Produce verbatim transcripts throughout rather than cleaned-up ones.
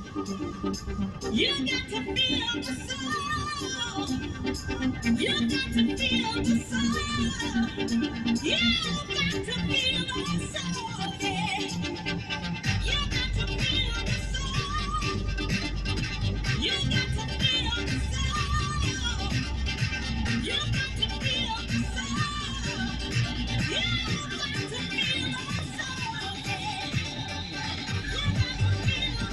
You got to feel the soul. You got to feel the soul. You got to feel the soul. Yeah. You got to feel the soul. You got to feel the soul. You got to feel the soul. You got to feel the soul. Yeah. You got to feel the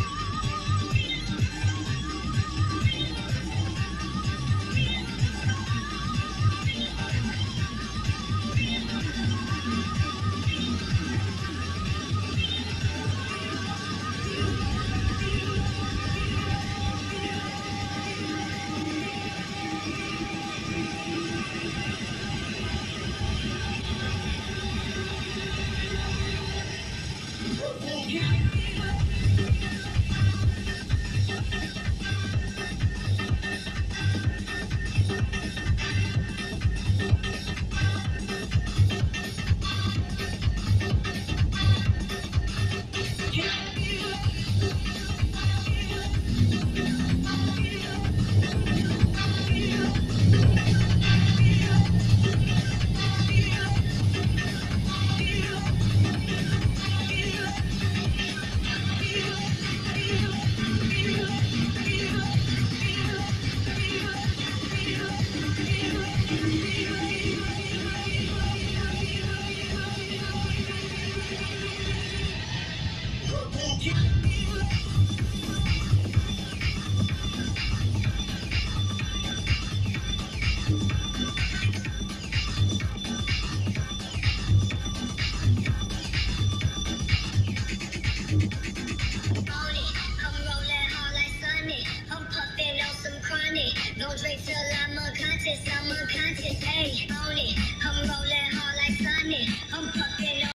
don't drink till I'm unconscious, I'm unconscious, hey, own it. I'm rolling hard like Sonic, I'm puffing on